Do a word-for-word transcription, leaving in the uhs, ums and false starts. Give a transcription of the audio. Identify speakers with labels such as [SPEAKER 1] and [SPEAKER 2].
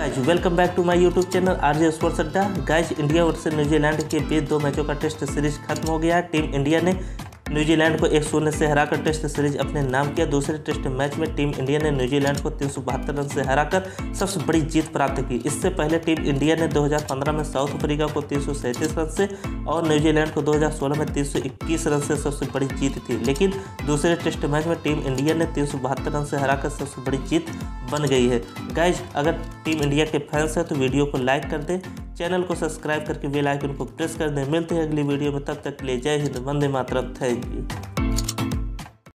[SPEAKER 1] Guys welcome back to my YouTube channel RJ sports अड्डा। Guys India versus New Zealand के बीच दो मैचों का टेस्ट सीरीज खत्म हो गया है। टीम इंडिया ने न्यूजीलैंड को एक शून्य से हराकर टेस्ट सीरीज अपने नाम किया। दूसरे टेस्ट मैच में टीम इंडिया ने न्यूजीलैंड को तीन सौ बहत्तर रन से हराकर सबसे बड़ी जीत प्राप्त की। इससे पहले टीम इंडिया ने दो हज़ार पंद्रह में साउथ अफ्रीका को तीन सौ सैंतीस रन से और न्यूजीलैंड को दो हज़ार सोलह में तीन सौ इक्कीस रन से सबसे बड़ी जीत थी, लेकिन दूसरे टेस्ट मैच में टीम इंडिया ने तीन सौ बहत्तर रन से हराकर सबसे बड़ी जीत बन गई है। गाइज अगर टीम इंडिया के फैंस हैं तो वीडियो को लाइक कर दें, चैनल को सब्सक्राइब करके बेल आइकन को प्रेस कर दें। मिलते हैं अगली वीडियो में, तब तक के लिए जय हिंद, वंदे मातरम, थैंक यू।